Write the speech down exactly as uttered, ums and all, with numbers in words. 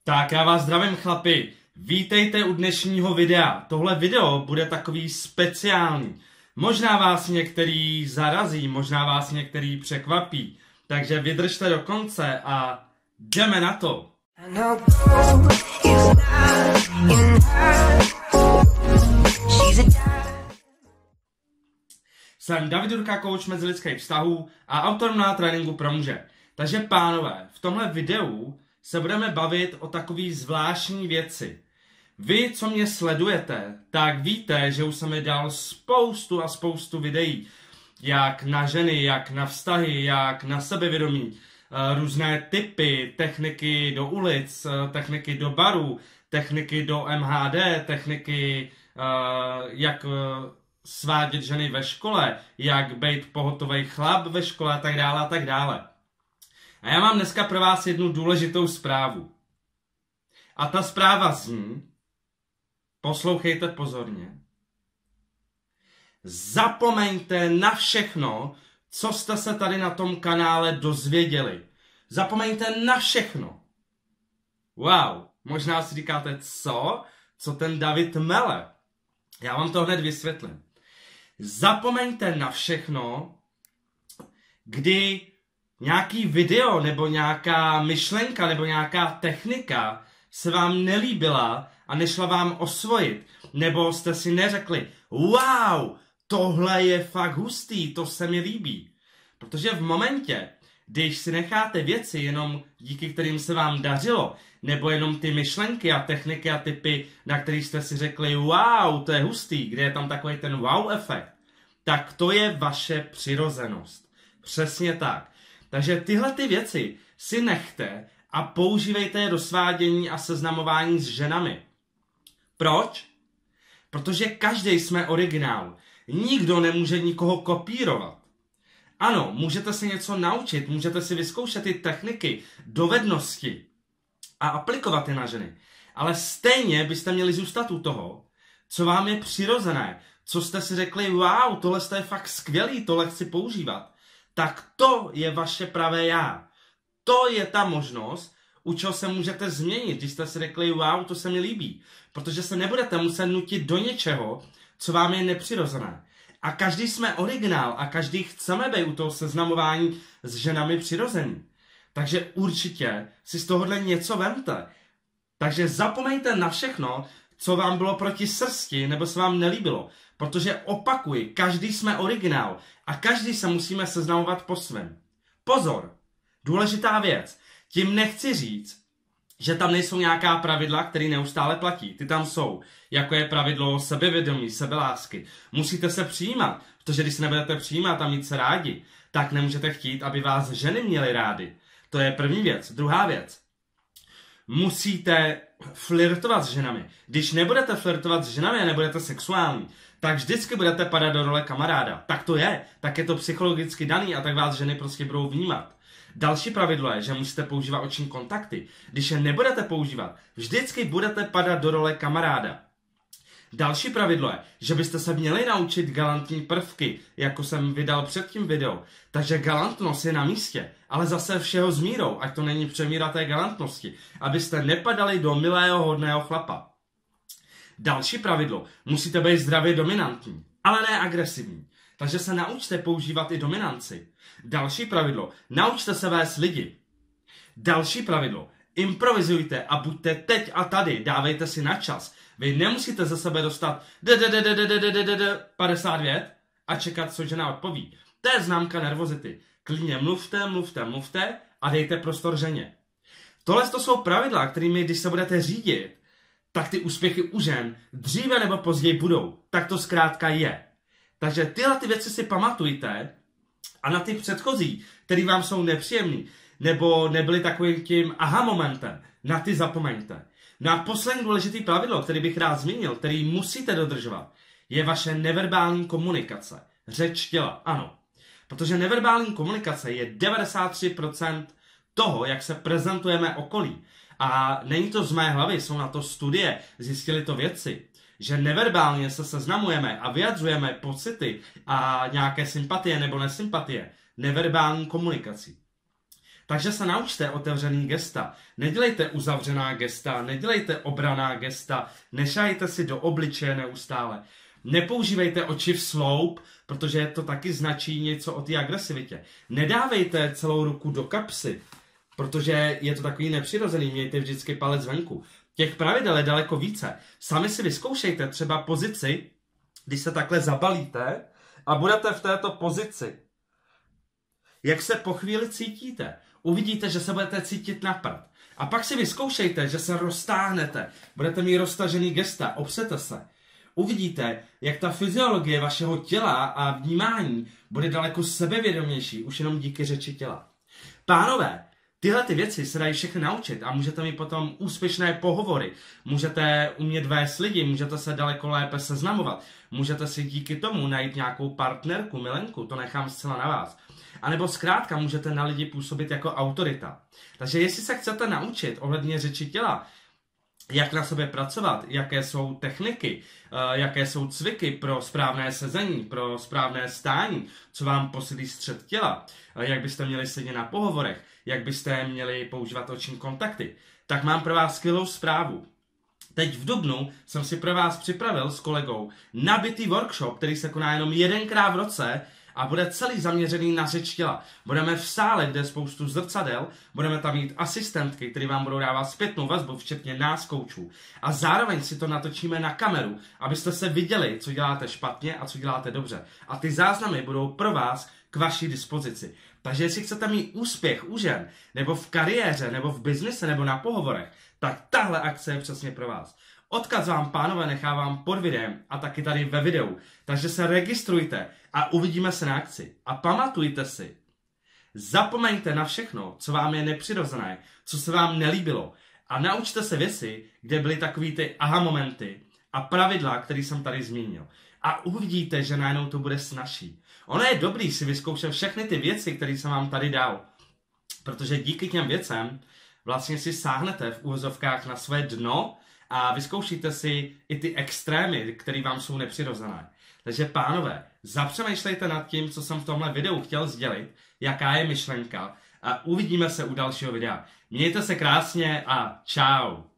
Tak já vás zdravím, chlapi. Vítejte u dnešního videa. Tohle video bude takový speciální. Možná vás některý zarazí, možná vás některý překvapí. Takže vydržte do konce a jdeme na to. Jsem David Durka, coach mezilidských vztahů a autor na tréninku pro muže. Takže pánové, v tomhle videu se budeme bavit o takové zvláštní věci. Vy, co mě sledujete, tak víte, že už jsem mi dal spoustu a spoustu videí. Jak na ženy, jak na vztahy, jak na sebevědomí. Různé typy, techniky do ulic, techniky do barů, techniky do M H D, techniky jak svádět ženy ve škole, jak být pohotový chlap ve škole a tak dále a tak dále. A já mám dneska pro vás jednu důležitou zprávu. A ta zpráva zní, poslouchejte pozorně, zapomeňte na všechno, co jste se tady na tom kanále dozvěděli. Zapomeňte na všechno. Wow, možná si říkáte, co? Co ten David mele? Já vám to hned vysvětlím. Zapomeňte na všechno, kdy nějaký video nebo nějaká myšlenka nebo nějaká technika se vám nelíbila a nešla vám osvojit. Nebo jste si neřekli, wow, tohle je fakt hustý, to se mi líbí. Protože v momentě, když si necháte věci jenom díky kterým se vám dařilo, nebo jenom ty myšlenky a techniky a typy, na kterých jste si řekli, wow, to je hustý, kde je tam takový ten wow efekt, tak to je vaše přirozenost. Přesně tak. Takže tyhle ty věci si nechte a používejte je do svádění a seznamování s ženami. Proč? Protože každý jsme originál. Nikdo nemůže nikoho kopírovat. Ano, můžete se něco naučit, můžete si vyzkoušet ty techniky, dovednosti a aplikovat je na ženy. Ale stejně byste měli zůstat u toho, co vám je přirozené, co jste si řekli, wow, tohle je fakt skvělý, tohle chci používat. Tak to je vaše pravé já. To je ta možnost, u čeho se můžete změnit, když jste si řekli, wow, to se mi líbí. Protože se nebudete muset nutit do něčeho, co vám je nepřirozené. A každý jsme originál a každý chceme být u toho seznamování s ženami přirozený. Takže určitě si z tohohle něco vemte. Takže zapomeňte na všechno, co vám bylo proti srsti nebo se vám nelíbilo. Protože opakuji, každý jsme originál a každý se musíme seznamovat po svém. Pozor, důležitá věc. Tím nechci říct, že tam nejsou nějaká pravidla, které neustále platí. Ty tam jsou, jako je pravidlo sebevědomí, sebelásky. Musíte se přijímat, protože když se nebudete přijímat a mít se rádi, tak nemůžete chtít, aby vás ženy měly rády. To je první věc. Druhá věc. Musíte flirtovat s ženami. Když nebudete flirtovat s ženami a nebudete sexuální, tak vždycky budete padat do role kamaráda. Tak to je. Tak je to psychologicky daný a tak vás ženy prostě budou vnímat. Další pravidlo je, že musíte používat oční kontakty. Když je nebudete používat, vždycky budete padat do role kamaráda. Další pravidlo je, že byste se měli naučit galantní prvky, jako jsem vydal před tím video. Takže galantnost je na místě, ale zase všeho s mírou, ať to není přemíra té galantnosti, abyste nepadali do milého hodného chlapa. Další pravidlo, musíte být zdravě dominantní, ale ne agresivní. Takže se naučte používat i dominanci. Další pravidlo, naučte se vést lidi. Další pravidlo, improvizujte a buďte teď a tady, dávejte si na čas. Vy nemusíte ze sebe dostat padesát vět a čekat, co žena odpoví. To je známka nervozity. Klidně mluvte, mluvte, mluvte a dejte prostor ženě. Tohle to jsou pravidla, kterými, když se budete řídit, tak ty úspěchy u žen dříve nebo později budou. Tak to zkrátka je. Takže tyhle ty věci si pamatujte a na ty předchozí, které vám jsou nepříjemný, nebo nebyly takovým tím aha momentem, na ty zapomeňte. No a poslední důležitý pravidlo, který bych rád zmínil, který musíte dodržovat, je vaše neverbální komunikace. Řeč těla, ano. Protože neverbální komunikace je devadesát tři procent toho, jak se prezentujeme okolí. A není to z mé hlavy, jsou na to studie, zjistili to vědci, že neverbálně se seznamujeme a vyjadřujeme pocity a nějaké sympatie nebo nesympatie neverbální komunikací. Takže se naučte otevřený gesta. Nedělejte uzavřená gesta, nedělejte obraná gesta, nešajte si do obličeje neustále. Nepoužívejte oči v sloup, protože to taky značí něco o té agresivitě. Nedávejte celou ruku do kapsy, protože je to takový nepřirozený, mějte vždycky palec venku. Těch pravidel je daleko více. Sami si vyzkoušejte třeba pozici, když se takhle zabalíte a budete v této pozici. Jak se po chvíli cítíte? Uvidíte, že se budete cítit na prd. A pak si vyzkoušejte, že se roztáhnete. Budete mít roztažený gesta, opřete se. Uvidíte, jak ta fyziologie vašeho těla a vnímání bude daleko sebevědomější, už jenom díky řeči těla. Pánové, tyhle ty věci se dají všechny naučit a můžete mít potom úspěšné pohovory, můžete umět vést lidi, můžete se daleko lépe seznamovat, můžete si díky tomu najít nějakou partnerku, milenku, to nechám zcela na vás. A nebo zkrátka můžete na lidi působit jako autorita. Takže jestli se chcete naučit ohledně řeči těla, jak na sobě pracovat, jaké jsou techniky, jaké jsou cviky pro správné sezení, pro správné stání, co vám posílí střed těla, jak byste měli sedět na pohovorech, jak byste měli používat oční kontakty, tak mám pro vás skvělou zprávu. Teď v dubnu jsem si pro vás připravil s kolegou nabitý workshop, který se koná jenom jedenkrát v roce, a bude celý zaměřený na řeč těla. Budeme v sále, kde je spoustu zrcadel, budeme tam mít asistentky, které vám budou dávat zpětnou vazbu, včetně nás koučů. A zároveň si to natočíme na kameru, abyste se viděli, co děláte špatně a co děláte dobře. A ty záznamy budou pro vás k vaší dispozici. Takže jestli chcete mít úspěch u žen, nebo v kariéře, nebo v biznise, nebo na pohovorech, tak tahle akce je přesně pro vás. Odkaz vám, pánové, nechávám pod videem a taky tady ve videu. Takže se registrujte a uvidíme se na akci. A pamatujte si, zapomeňte na všechno, co vám je nepřirozené, co se vám nelíbilo. A naučte se věci, kde byly takový ty aha momenty a pravidla, které jsem tady zmínil. A uvidíte, že najednou to bude snazší. Ono je dobrý si vyzkoušet všechny ty věci, které jsem vám tady dal. Protože díky těm věcem vlastně si sáhnete v úvozovkách na své dno a vyzkoušíte si i ty extrémy, které vám jsou nepřirozené. Takže pánové, zapřemýšlejte nad tím, co jsem v tomhle videu chtěl sdělit, jaká je myšlenka a uvidíme se u dalšího videa. Mějte se krásně a čau.